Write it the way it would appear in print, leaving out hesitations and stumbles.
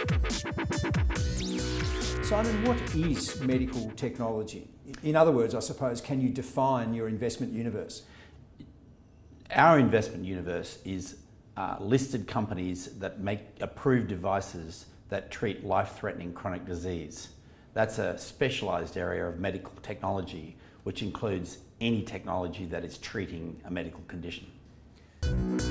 Simon, what is medical technology? In other words, I suppose, can you define your investment universe? Our investment universe is listed companies that make approved devices that treat life-threatening chronic disease. That's a specialised area of medical technology, which includes any technology that is treating a medical condition.